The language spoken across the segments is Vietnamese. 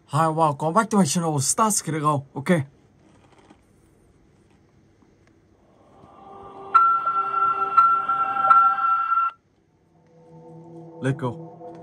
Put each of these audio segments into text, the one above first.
Hi, welcome back to my channel, Stars Go. Okay. Let's go.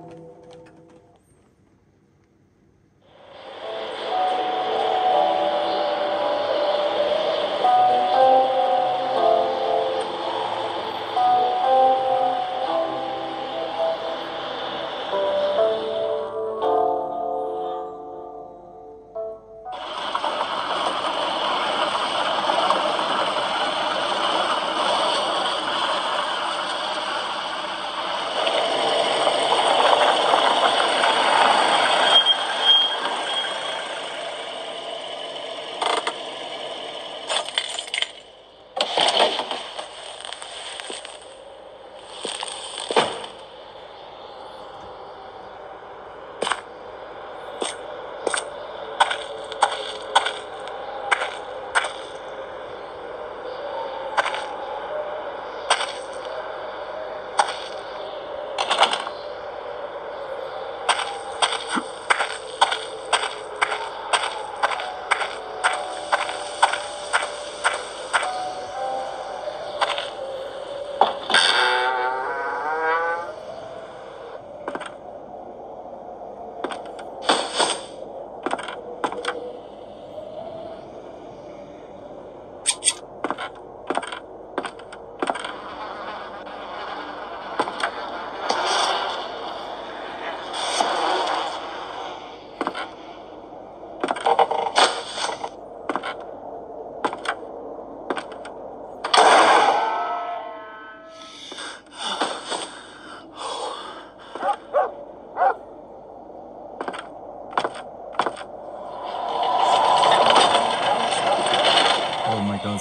Oh my gosh.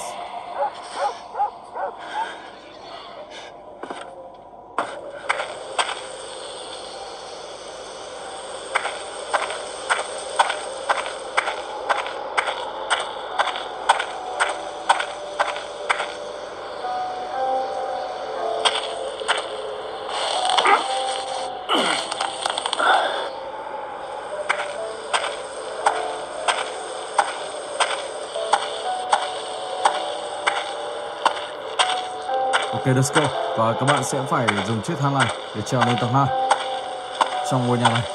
Ok, let's go. Và các bạn sẽ phải dùng chiếc thang này để trèo lên tầng 2 trong ngôi nhà này.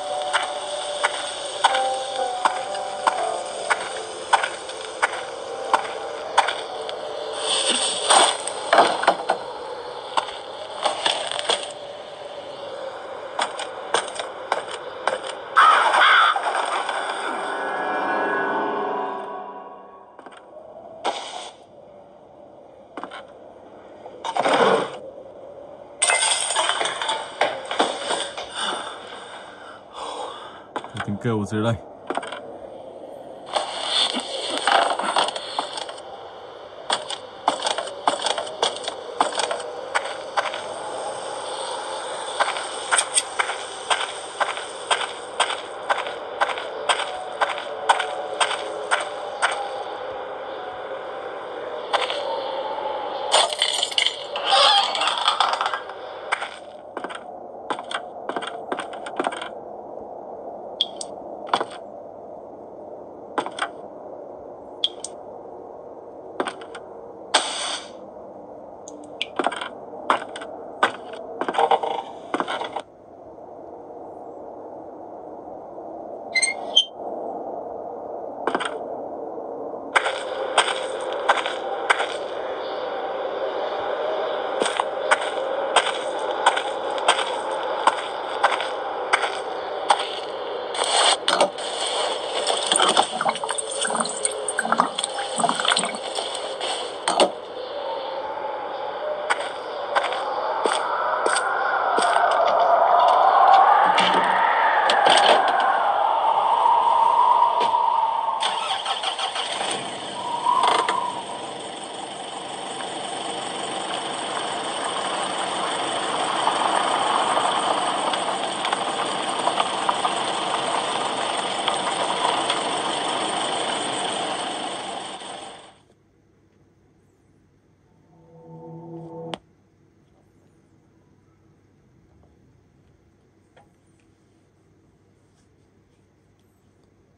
Tiếng kêu ở dưới đây.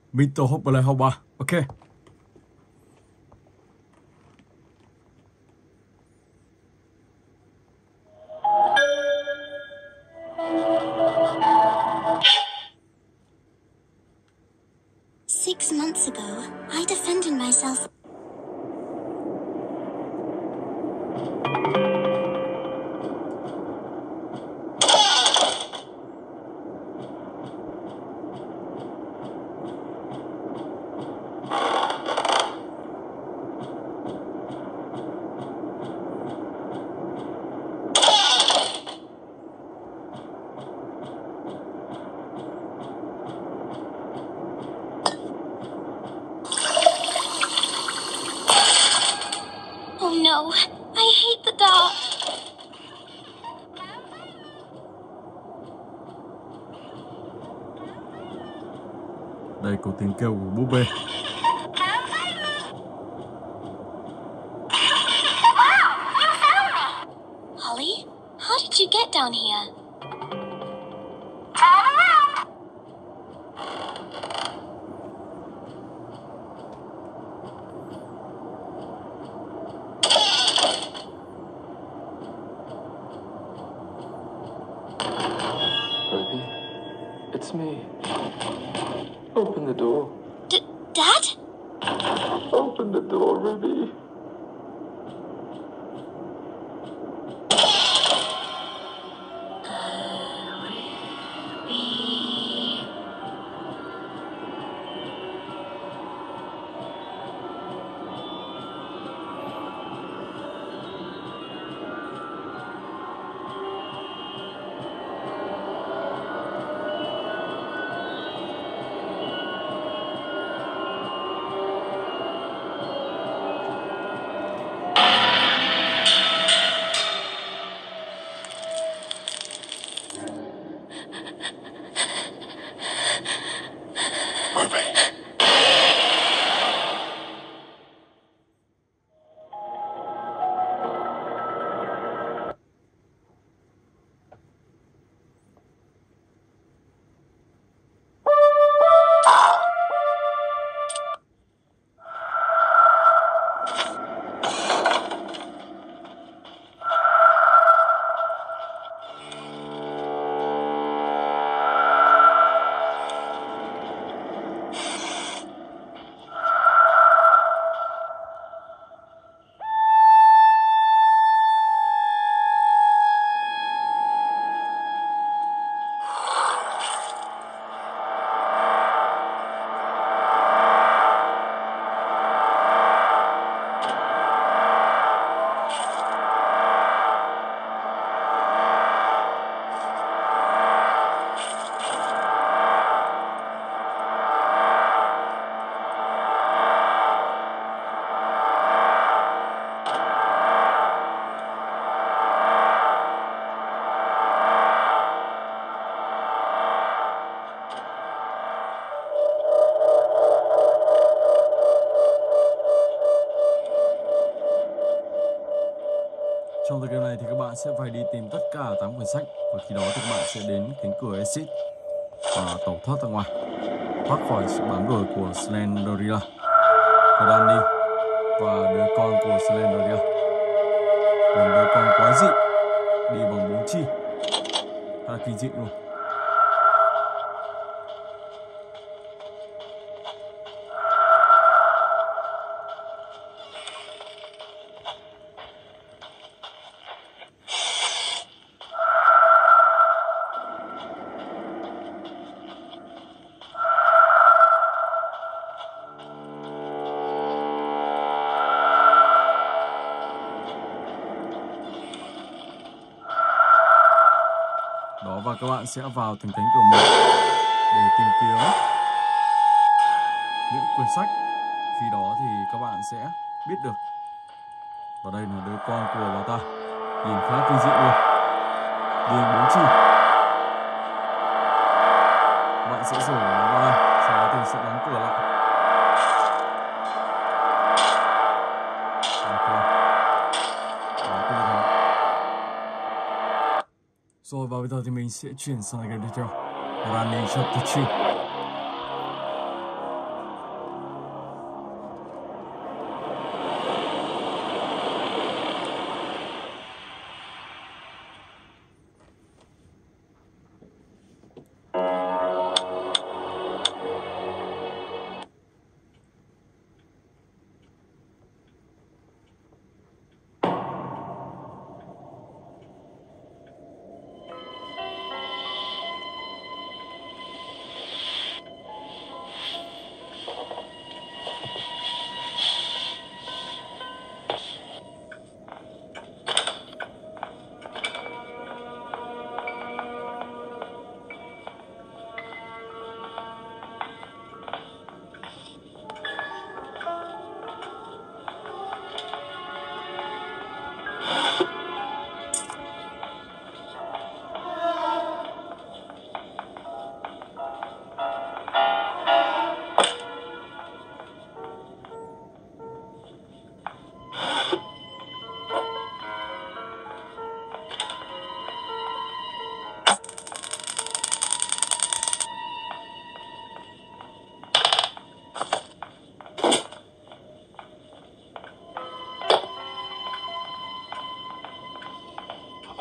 Mr. Oklahoma. Ok. Six months ago, I defended myself. Oh no, I hate the dark. Đây có tiếng kêu của búp bê. Holly, how did you get down here? Ruby, it's me. Open the door. Dad? Open the door, Ruby. Trong tựa game này thì các bạn sẽ phải đi tìm tất cả 8 quyển sách và khi đó thì các bạn sẽ đến cánh cửa exit và tẩu thoát ra ngoài, thoát khỏi sự bám đuổi của Slenderilla, của Danny và đứa con của Slenderilla, một đứa con quái dị đi bằng 4 chi, khá là kỳ dị luôn. Đó, và các bạn sẽ vào từng cánh cửa một để tìm kiếm những quyển sách. Khi đó thì các bạn sẽ biết được. Và đây là đứa con của bà ta, nhìn khá kinh dị luôn, đi 4 chi. Bạn sẽ rủ nó vào đây, sau đó thì sẽ đóng cửa lại. Rồi và bây giờ thì mình sẽ chuyển sang game tiếp theo, Running Chapter 2.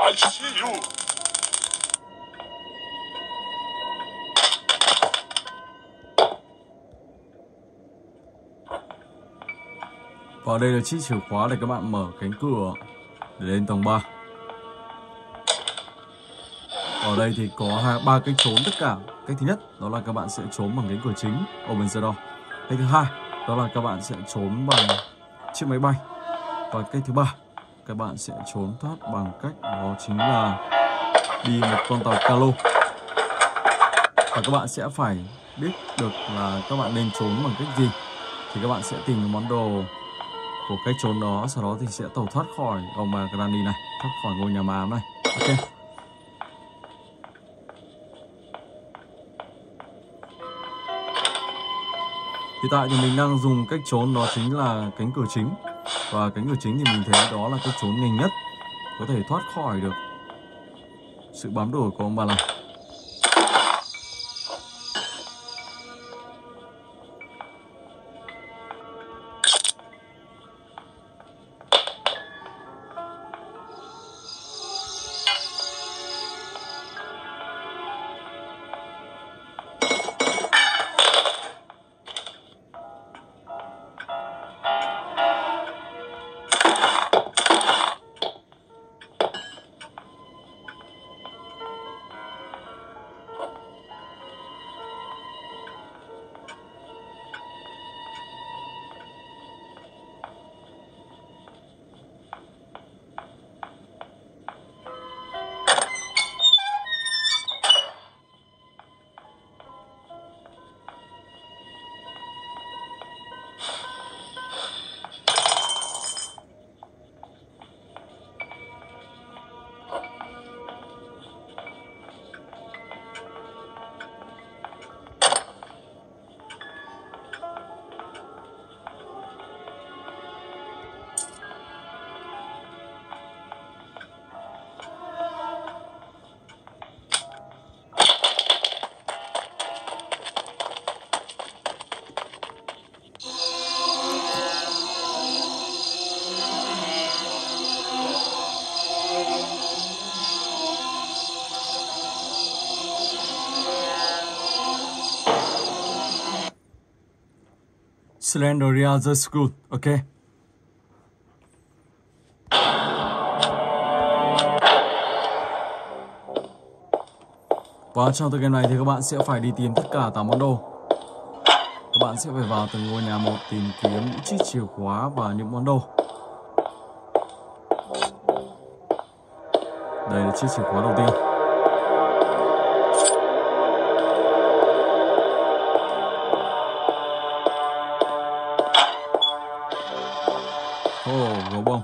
I see you. Và đây là chiếc chìa khóa để các bạn mở cánh cửa để lên tầng 3. Ở đây thì có ba cách trốn tất cả. Cách thứ nhất đó là các bạn sẽ trốn bằng cánh cửa chính Open the door. Cách thứ hai đó là các bạn sẽ trốn bằng chiếc máy bay. Và cách thứ ba các bạn sẽ trốn thoát bằng cách đó chính là đi một con tàu Calo. Và các bạn sẽ phải biết được là các bạn nên trốn bằng cách gì. Thì các bạn sẽ tìm cái món đồ của cách trốn đó, sau đó thì sẽ tẩu thoát khỏi ông bà Granny này, thoát khỏi ngôi nhà ma ám này. Ok. Hiện tại thì mình đang dùng cách trốn đó chính là cánh cửa chính. Và cánh cửa chính thì mình thấy đó là cách trốn nhanh nhất, có thể thoát khỏi được sự bám đuổi của ông bà này. Slenderia the School, ok. Và trong tựa game này thì các bạn sẽ phải đi tìm tất cả 8 món đồ. Các bạn sẽ phải vào từng ngôi nhà một tìm kiếm những chiếc chìa khóa và những món đồ. Đây là chiếc chìa khóa đầu tiên. Gấu bông.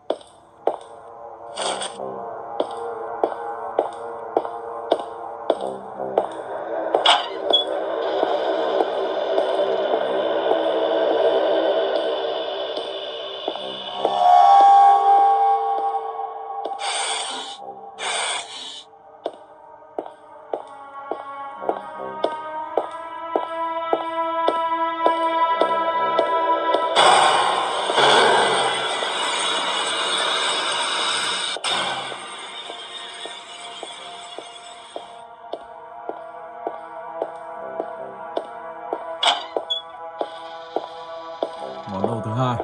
Món đồ thứ hai.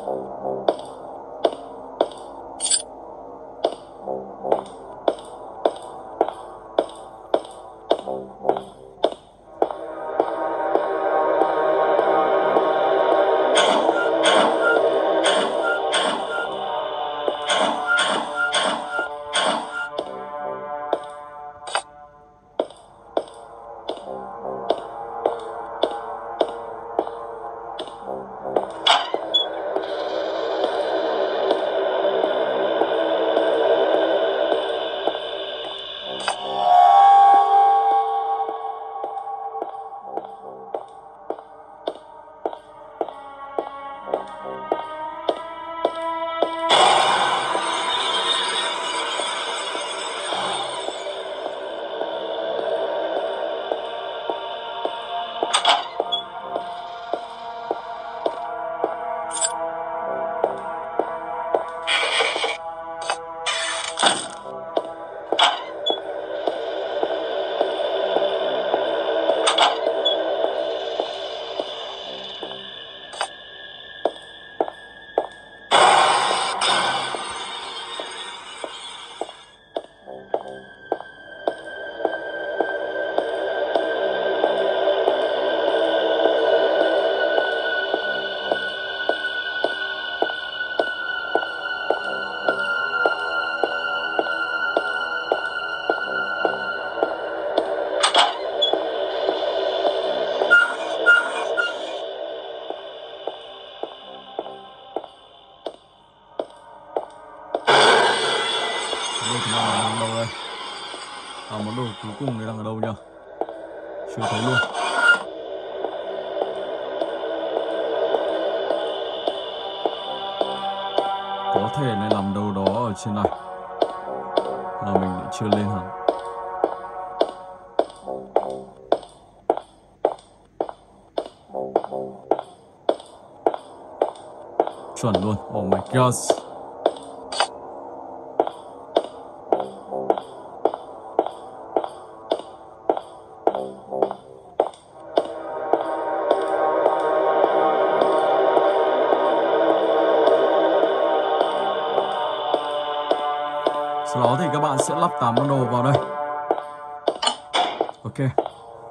Món đồ cuối cùng này đang ở đâu nhỉ? Chưa thấy luôn. Có thể này nằm đâu đó ở trên này mà mình lại chưa lên hẳn. Chuẩn luôn. Oh my god. Sau đó thì các bạn sẽ lắp 8 món đồ vào đây. Ok.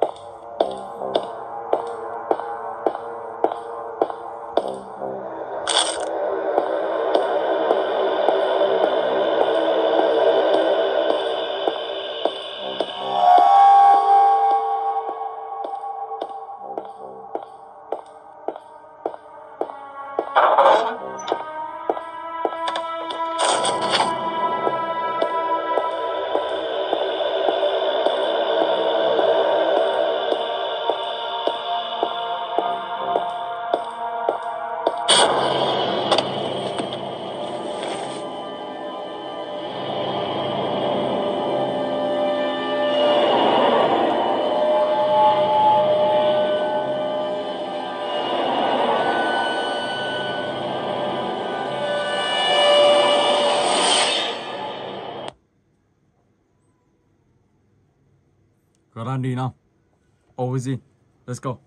Grandi now. Always in. Let's go.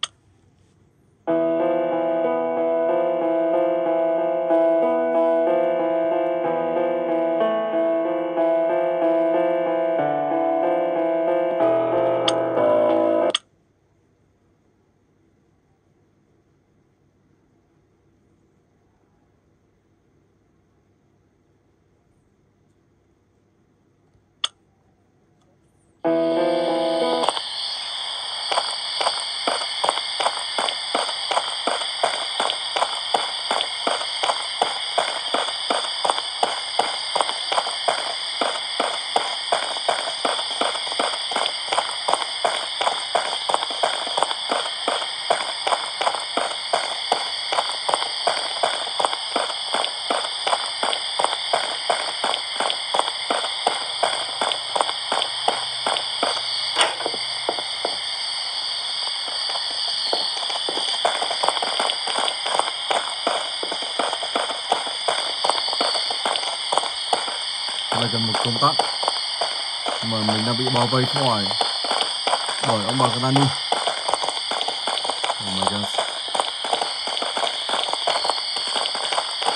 Đây cần một công tắc mà mình đang bị bao vây khỏi bởi ông bà Grandi. Oh my god.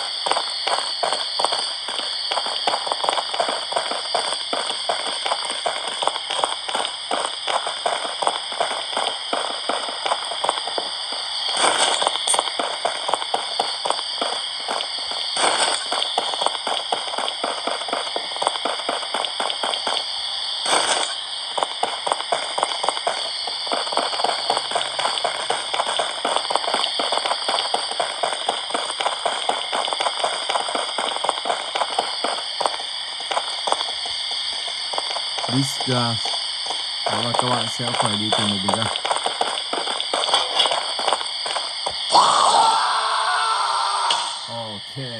Disgas. Đó là các bạn sẽ phải đi tìm một bình ga. Ok.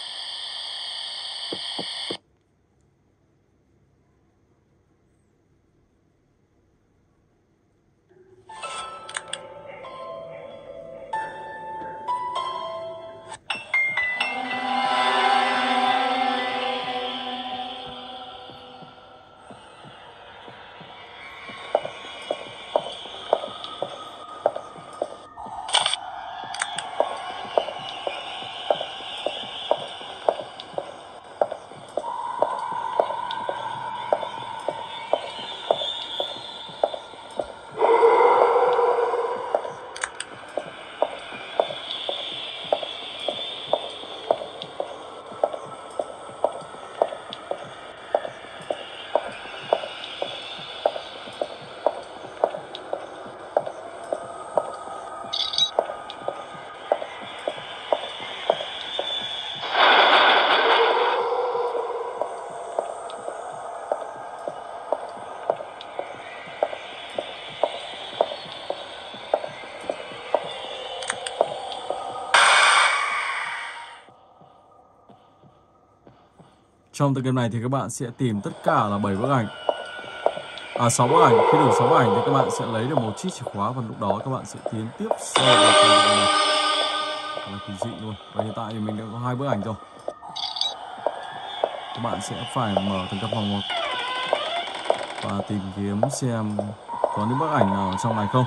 Trong tựa game này thì các bạn sẽ tìm tất cả là 7 bức ảnh. 6 bức ảnh. Khi đủ 6 bức ảnh thì các bạn sẽ lấy được một chiếc chìa khóa và lúc đó các bạn sẽ tiến tiếp sâu vào trong tựa game này. Thật là kỳ dị luôn. Và hiện tại thì mình đã có 2 bức ảnh rồi. Các bạn sẽ phải mở từng căn phòng một và tìm kiếm xem có những bức ảnh nào ở trong này không.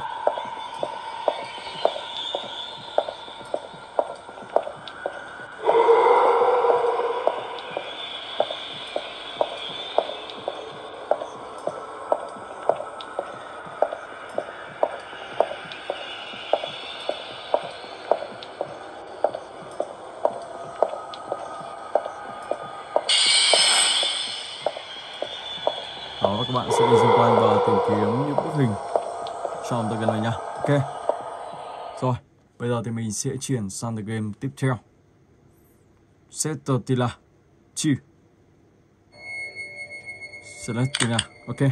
Đó, và các bạn sẽ đi xung quanh và tìm kiếm những bức hình trong tựa game này nha. Ok. Rồi, bây giờ thì mình sẽ chuyển sang tựa game tiếp theo. Celestina 2. Celestina, ok.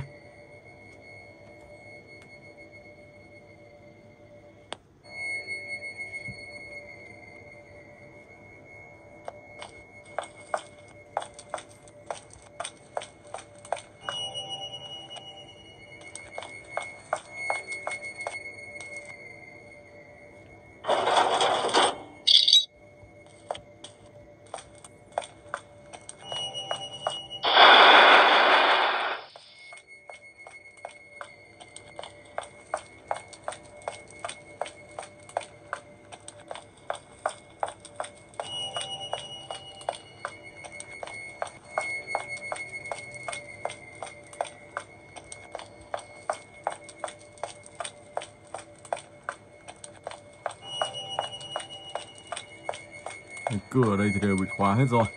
Cửa ở đây thì đều bị khóa hết rồi.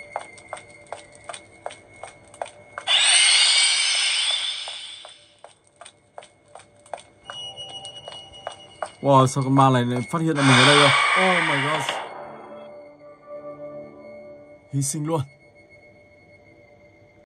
Wow, sao con ma này lại phát hiện ra mình ở đây rồi? Oh my god. Hy sinh luôn.